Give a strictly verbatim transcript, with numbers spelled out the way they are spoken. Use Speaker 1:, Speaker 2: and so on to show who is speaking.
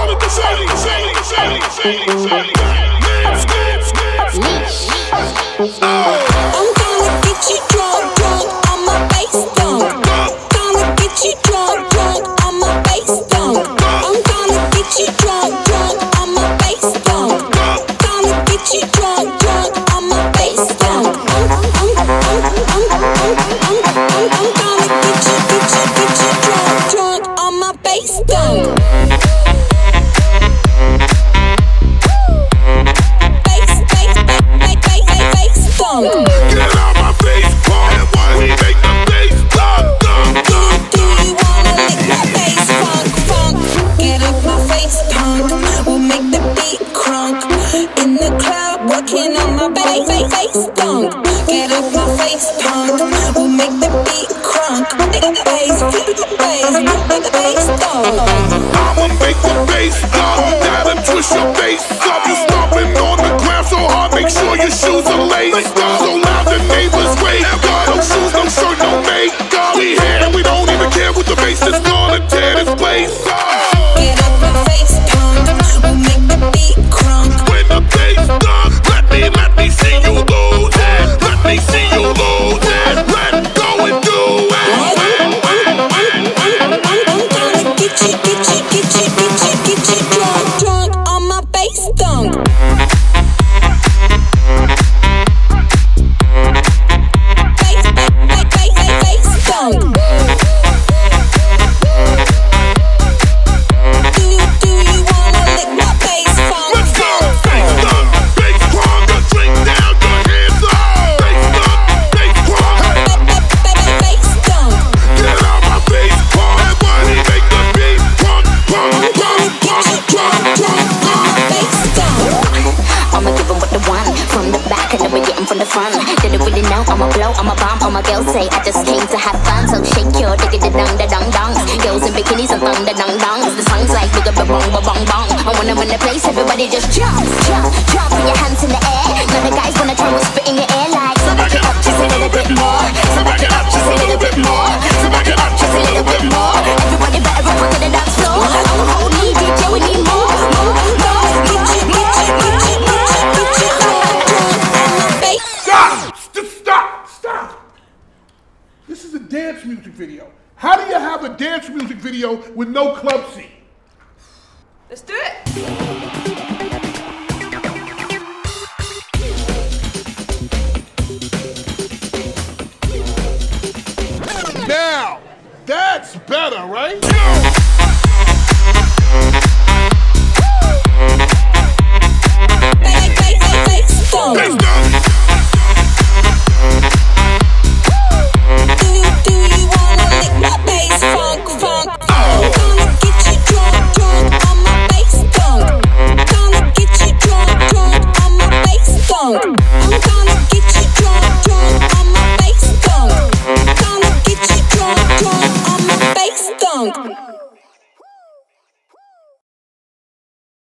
Speaker 1: I'm gonna get you drunk, drunk on my bass dunk. Gonna get you drunk, drunk on my bass dunk. I'm gonna get you drunk, drunk on my bass dunk. Gonna get you drunk, drunk on my bass dunk. I'm, I'm, I'm, I'm, I'm, I'm, I'm, I'm gonna get you, get you, get you drunk, drunk on my bass dunk. Get up my face, punk. We'll make the beat crunk. Make the bass, flip the bass, make the bass dunk.
Speaker 2: I'ma make the bass up, gotta twist your face up. You stomping on the ground so hard, make sure your shoes are laced up. So loud the neighbors wake up. No shoes, no shirt, no makeup. We here and we don't even care what the bass is gonna tear this place up.
Speaker 1: Get up my face, punk. We'll make the beat crunk.
Speaker 2: When the bass dunk, let me, let me see you lose it. Let me see you lose it. Let go and do it.
Speaker 1: I'm gonna get you, get you, get you, get you, get you drunk, drunk on my bass dunk. Bass, bass, bass, bass dunk. Do you, do you wanna lick my bass funk?
Speaker 2: Let's go. Bass dunk, bass crunk. Drink down, your hands up. Bass dunk, bass crunk.
Speaker 1: Bass dunk.
Speaker 2: Get out my bass crunk. Everybody make the beat crunk, crunk,
Speaker 1: I'm gonna get you drunk, drunk on my bass dunk.
Speaker 3: I'ma give 'em what they want from the back and then we get 'em from the front. Didn't really know I'ma blow, I'ma bomb. All my girls say I just came to have fun, so shake your diggity dong da dong dongs. Girls in bikinis and thong da dong dongs. The song's like bigga ba bong ba bong bong. And when I'm in the place, everybody just jump, jump, jump. Put your hands in the air. Now the guys wanna try to spit in your air like. So back it up just a little bit more. So back it up just a little bit more. So back it up just a little bit more. Everybody better run to the dance floor. Oh, hold me, D J, we need more, more, more.
Speaker 1: Get you, get you, get you, get you, get you drunk, drunk on my bass.
Speaker 4: Stop! Just stop! Stop! This is a dance music video. How do you have a dance music video with no club scene?
Speaker 5: Let's do it.
Speaker 4: Now, that's better, right?